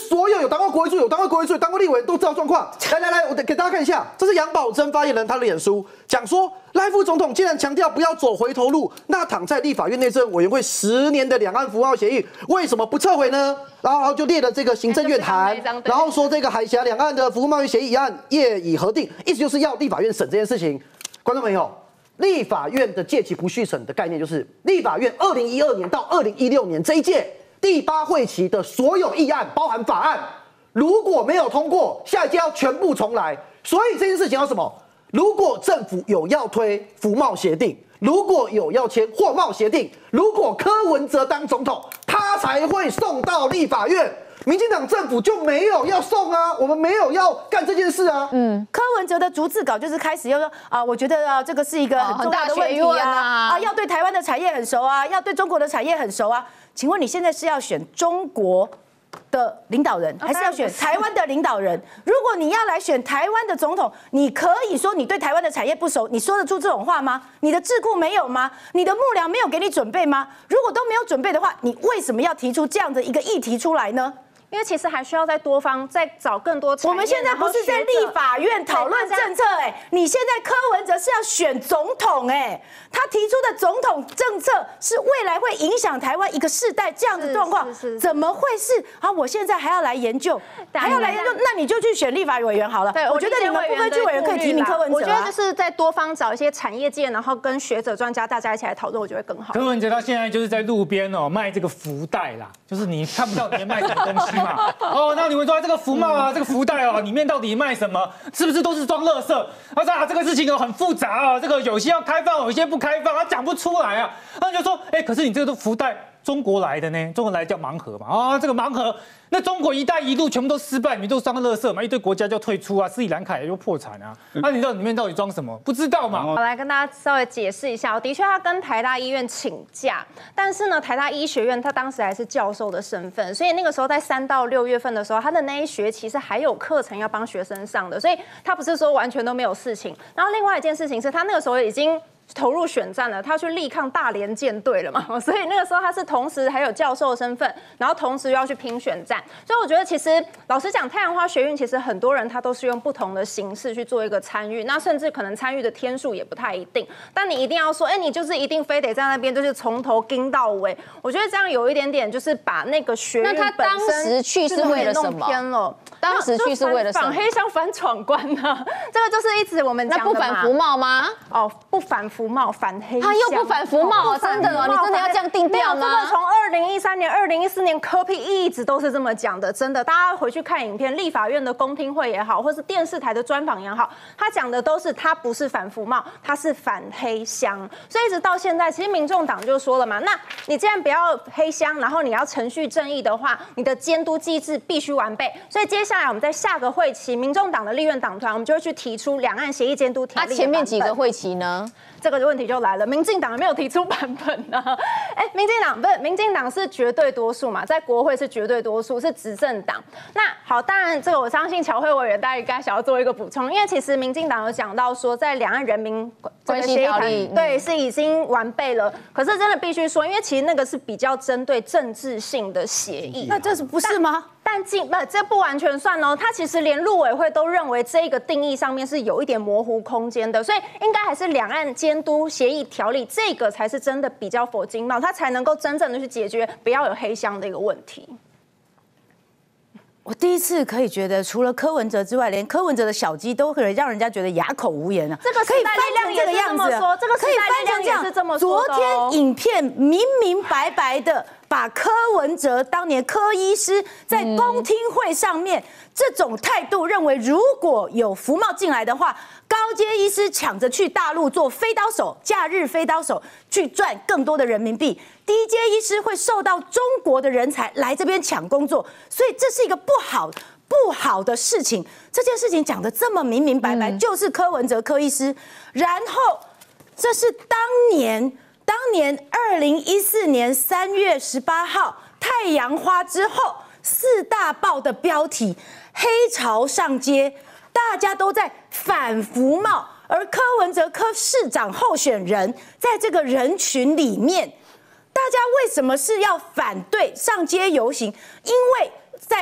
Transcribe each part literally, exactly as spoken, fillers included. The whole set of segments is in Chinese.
所有有当过国会助、有当过国会助、有当过立委都知道状况。来来来，我给大家看一下，这是杨宝珍发言人他的脸书讲说，赖副总统竟然强调不要走回头路，那躺在立法院内政委员会十年的两岸服贸协议为什么不撤回呢？然后然后就列了这个行政院函，然后说这个海峡两岸的服务贸易协议一案业已核定，意思就是要立法院审这件事情。观众朋友，立法院的届期不续审的概念就是立法院二零一二年到二零一六年这一届第八会期的所有议案，包含法案，如果没有通过，下一届要全部重来。所以这件事情要什么？如果政府有要推服贸协定，如果有要签货贸协定，如果柯文哲当总统，他才会送到立法院。民进党政府就没有要送啊，我们没有要干这件事啊。 嗯，柯文哲的逐字稿就是开始要说啊，我觉得啊，这个是一个很重要的问题啊，啊, 啊，要对台湾的产业很熟啊，要对中国的产业很熟啊。请问你现在是要选中国的领导人，还是要选台湾的领导人？如果你要来选台湾的总统，你可以说你对台湾的产业不熟，你说得出这种话吗？你的智库没有吗？你的幕僚没有给你准备吗？如果都没有准备的话，你为什么要提出这样的一个议题出来呢？ 因为其实还需要在多方再找更多。 我们现在不是在立法院讨论政策，哎，你现在柯文哲是要选总统，哎，他提出的总统政策是未来会影响台湾一个世代这样的状况，怎么会是啊？我现在还要来研究，还要来研究，那你就去选立法委员好了。 对， 我觉得你们不分区委员可以提名柯文哲。 我觉得就是在多方找一些产业界，然后跟学者专家大家一起来讨论，我觉得更好。 柯文哲他现在就是在路边哦卖这个福袋啦，就是你看不到里面卖什么东西。哦，那你会说这个福帽啊，这个福袋哦，里面到底卖什么？是不是都是装垃圾？他说啊，这个事情哦很复杂啊，这个有些要开放，有些不开放，他讲不出来啊。他就说，哎，可是你这个都福袋中国来的呢，中国来叫盲盒嘛，啊，这个盲盒，那中国“一带一路”全部都失败，你都装垃圾嘛，一堆国家就退出啊，斯里兰卡也就破产啊。那、啊、你知道里面到底装什么？不知道嘛？ 我来跟大家稍微解释一下，的确他跟台大医院请假，但是呢，台大医学院他当时还是教授的身份，所以那个时候在三到六月份的时候，他的那一学期是还有课程要帮学生上的，所以他不是说完全都没有事情。然后另外一件事情是他那个时候已经投入选战了，他要去力抗大连舰队了嘛，所以那个时候他是同时还有教授身份，然后同时又要去拼选战，所以我觉得其实老实讲，太阳花学运其实很多人他都是用不同的形式去做一个参与，那甚至可能参与的天数也不太一定，但你一定要说，哎、欸，你就是一定非得在那边就是从头盯到尾，我觉得这样有一点点就是把那个学运本身那他当时去是为了什么？ 偏了， 当时去是为了什么？ 反黑箱反闯关呢？这个就是一直我们讲的嘛。 那不反服贸吗？ 哦，不反服贸，反黑箱。 他又不反服贸啊！真的哦，你真的要这样定调吗？ 这个从二零一三年、二零一四年柯 P 一直都是这么讲的，真的，大家回去看影片，立法院的公听会也好，或是电视台的专访也好，他讲的都是他不是反服贸，他是反黑箱。所以一直到现在，其实民众党就说了嘛，那你既然不要黑箱，然后你要程序正义的话，你的监督机制必须完备。所以接下来我们在下个会期，民众党的立院党团，我们就会去提出两岸协议监督条例。 那前面几个会期呢？ 这个问题就来了，民进党没有提出版本呢、啊？哎，民进党不是，民进党是绝对多数嘛，在国会是绝对多数，是执政党。那好，当然这个我相信侨会委员大家应该想要做一个补充，因为其实民进党有讲到说，在两岸人民关系条例对是已经完备了，可是真的必须说，因为其实那个是比较针对政治性的协议， 那这是不是吗？ 但进不，这不完全算哦。他其实连陆委会都认为这个定义上面是有一点模糊空间的，所以应该还是两岸监督协议条例这个才是真的比较否经贸，它才能够真正的去解决不要有黑箱的一个问题。 我第一次可以觉得，除了柯文哲之外，连柯文哲的小鸡都可以让人家觉得哑口无言啊！ 这个可以翻成这个样子， 这个可以翻成这样。昨天影片明明白白的把柯文哲当年柯医师在公听会上面、嗯、这种态度，认为如果有服贸进来的话，高阶医师抢着去大陆做飞刀手，假日飞刀手去赚更多的人民币。低阶医师会受到中国的人才来这边抢工作，所以这是一个不好不好的事情。这件事情讲得这么明明白白，嗯、就是柯文哲柯医师。然后这是当年当年二零一四年三月十八号太阳花之后四大报的标题，黑潮上街，大家都在反服贸，而柯文哲柯市长候选人在这个人群里面。大家为什么是要反对上街游行？因为在二零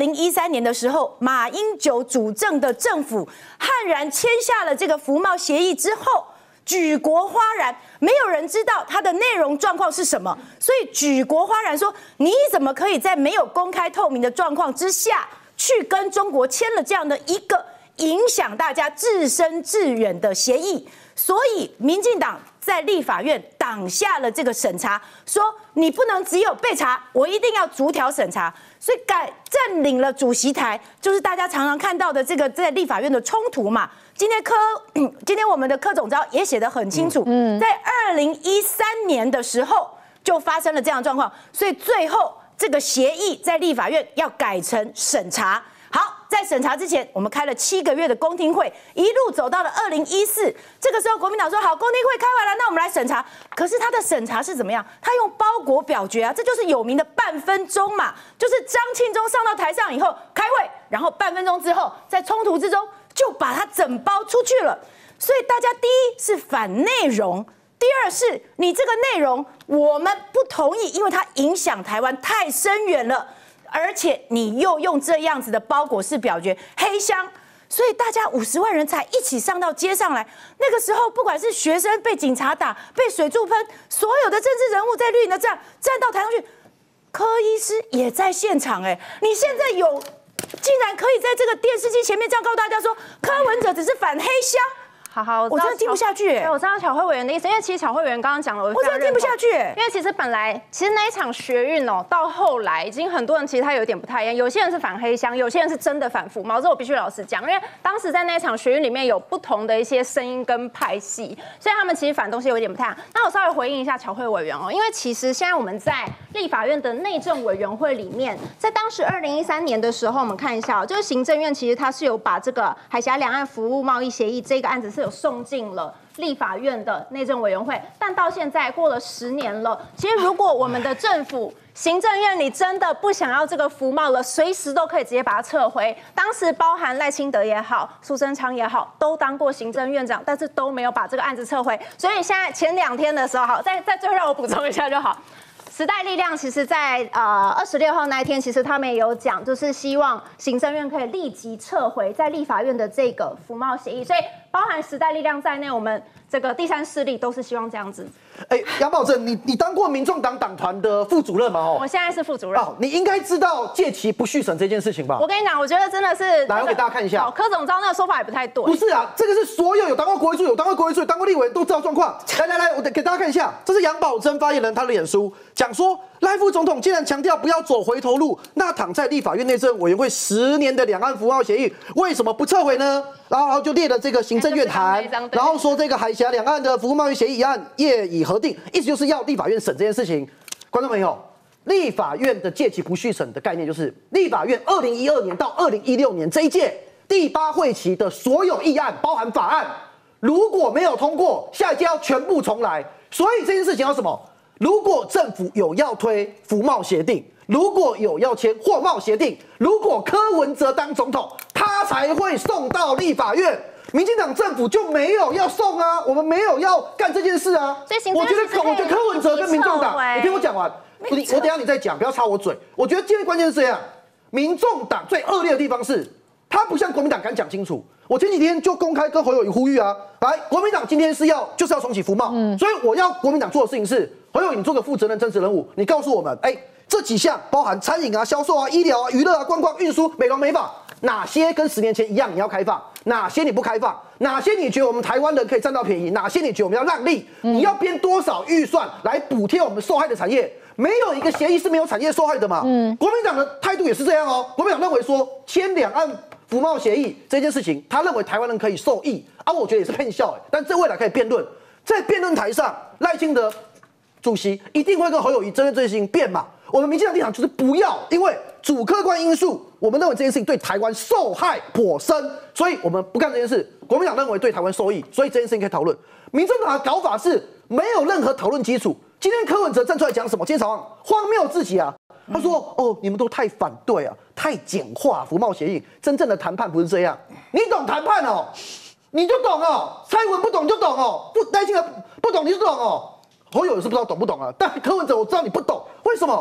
零一三年的时候，马英九主政的政府悍然签下了这个服贸协议之后，举国哗然，没有人知道它的内容状况是什么，所以举国哗然说，你怎么可以在没有公开透明的状况之下，去跟中国签了这样的一个影响大家自生自远的协议？所以民进党在立法院挡下了这个审查，说你不能只有备查，我一定要逐条审查。所以改占领了主席台，就是大家常常看到的这个在立法院的冲突嘛。今天柯，今天我们的柯总召也写得很清楚，嗯，在二零一三年的时候就发生了这样的状况，所以最后这个协议在立法院要改成审查。好，在审查之前，我们开了七个月的公听会，一路走到了二零一四。这个时候，国民党说好，公听会开完了，那我们来审查。可是他的审查是怎么样？他用包裹表决啊，这就是有名的半分钟嘛，就是张庆忠上到台上以后开会，然后半分钟之后，在冲突之中就把它整包出去了。所以大家第一是反内容。第二是你这个内容我们不同意，因为它影响台湾太深远了。而且你又用这样子的包裹式表决黑箱，所以大家五十万人才一起上到街上来。那个时候，不管是学生被警察打、被水柱喷，所有的政治人物在绿营的站站到台上去，柯医师也在现场。哎，你现在有竟然可以在这个电视机前面这样告诉大家说，柯文哲只是反黑箱。 好好， 我真的听不下去、欸。 我知道巧慧委员的意思，因为其实巧慧委员刚刚讲了，我我真的听不下去、欸。 因为其实本来其实那一场学运哦，到后来已经很多人其实他有点不太一样，有些人是反黑箱，有些人是真的反服贸，这我必须老实讲，因为当时在那一场学运里面有不同的一些声音跟派系，所以他们其实反东西有点不太一样。那我稍微回应一下巧慧委员哦，因为其实现在我们在立法院的内政委员会里面，在当时二零一三年的时候，我们看一下、哦，就是行政院其实它是有把这个海峡两岸服务贸易协议这个案子是有送进了立法院的内政委员会，但到现在过了十年了。其实，如果我们的政府、行政院你真的不想要这个服贸了，随时都可以直接把它撤回。当时包含赖清德也好、苏贞昌也好，都当过行政院长，但是都没有把这个案子撤回。所以现在前两天的时候，好，再再最后让我补充一下就好。时代力量其实在呃二十六号那一天，其实他们也有讲，就是希望行政院可以立即撤回在立法院的这个服贸协议，所以包含时代力量在内，我们这个第三势力都是希望这样子。 哎，杨宝珍，你你当过民众党党团的副主任吗？哦， 我现在是副主任。 哦，你应该知道届期不续审这件事情吧？ 我跟你讲，我觉得真的是， 来，我给大家看一下。 好，柯总召那个说法也不太对。 不是啊，这个是所有有当过国会助、有当过国会助、当过立委都知道状况。来来来，我给大家看一下，这是杨宝珍发言人他的脸书讲说，赖副总统既然强调不要走回头路，那躺在立法院内政委员会十年的两岸服贸协议为什么不撤回呢？然后然后就列了这个行政院函，然后说这个海峡两岸的服务贸易协议一案业已核定，意思就是要立法院审这件事情。观众朋友，立法院的届期不续审的概念就是立法院二零一二年到二零一六年这一届第八会期的所有议案，包含法案，如果没有通过，下一届要全部重来。所以这件事情要什么？如果政府有要推服贸协定，如果有要签货贸协定，如果柯文哲当总统，他才会送到立法院。民进党政府就没有要送啊，我们没有要干这件事啊。 所以我觉得，我觉得柯文哲跟民众党，你听我讲完，你我等一下你再讲，不要插我嘴。我觉得今天关键是这样，民众党最恶劣的地方是，他不像国民党敢讲清楚。我前几天就公开跟侯友宜呼吁啊，来，国民党今天是要就是要重启服贸，嗯、所以我要国民党做的事情是，侯友宜你做个负责任真实人物，你告诉我们，哎、欸，这几项包含餐饮啊、销售啊、医疗啊、娱乐啊、观光、运输、美容美发，哪些跟十年前一样你要开放，哪些你不开放，哪些你觉得我们台湾人可以占到便宜，哪些你觉得我们要让利，嗯、你要编多少预算来补贴我们受害的产业？没有一个协议是没有产业受害的嘛。嗯，国民党的态度也是这样哦。国民党认为说签两岸服贸协议这件事情，他认为台湾人可以受益啊，我觉得也是骗笑哎。但这未来可以辩论，在辩论台上，赖清德主席一定会跟侯友宜针对这件事情辩嘛。我们民进党立场就是不要，因为主客观因素，我们认为这件事情对台湾受害颇深，所以我们不干这件事。国民党认为对台湾受益，所以这件事情可以讨论。民众党的搞法是没有任何讨论基础。今天柯文哲站出来讲什么？今天早上荒谬自己啊！他说：“哦，你们都太反对啊，太简化服贸协议，真正的谈判不是这样。你懂谈判哦，你就懂哦。蔡英文不懂就懂哦，不赖清德不懂你就懂哦。侯友宜是不知道懂不懂啊，但柯文哲我知道你不懂，为什么？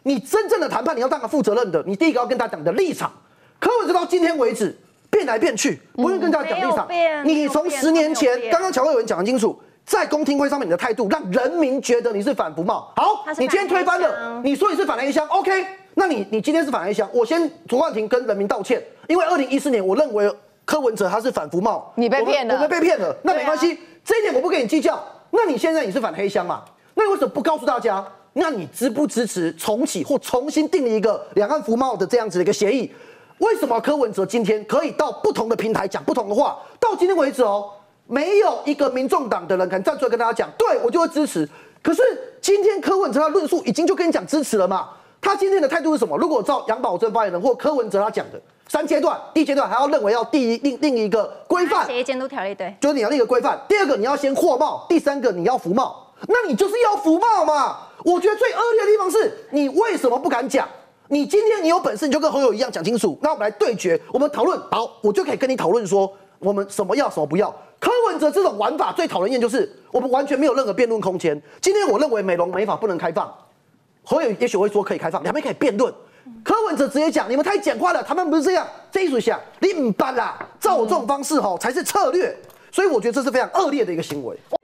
你真正的谈判，你要当个负责任的，你第一个要跟他讲你的立场。柯文哲到今天为止变来变去，不用跟大家讲立场。你从十年前，刚刚乔慧文讲得清楚，在公听会上面你的态度，让人民觉得你是反服贸。好，你今天推翻了，你说你是反黑箱 ，OK？ 那你你今天是反黑箱，我先卓冠廷跟人民道歉，因为二零一四年我认为柯文哲他是反服贸， 你被骗了， 我们被骗了，那没关系，这一点我不跟你计较。那你现在你是反黑箱嘛？那你为什么不告诉大家？那你支不支持重启或重新订立一个两岸服贸的这样子的一个协议？为什么柯文哲今天可以到不同的平台讲不同的话？到今天为止哦，没有一个民众党的人敢站出来跟大家讲，对我就会支持。可是今天柯文哲他论述已经就跟你讲支持了嘛？他今天的态度是什么？如果照杨宝珍发言人或柯文哲他讲的三阶段，第一阶段还要认为要第一另另一个规范协议监督条例，对， 就是你要立一个规范。第二个你要先货贸，第三个你要服贸，那你就是要服贸嘛。我觉得最恶劣的地方是你为什么不敢讲？你今天你有本事，你就跟侯友一样讲清楚。那我们来对决，我们讨论。好，我就可以跟你讨论说，我们什么要，什么不要。柯文哲这种玩法最讨人厌，就是我们完全没有任何辩论空间。今天我认为美容美发不能开放，侯友也许会说可以开放，两边可以辩论。柯文哲直接讲，你们太简化了，他们不是这样。这一属下，你唔办啦，照我这种方式吼才是策略。所以我觉得这是非常恶劣的一个行为。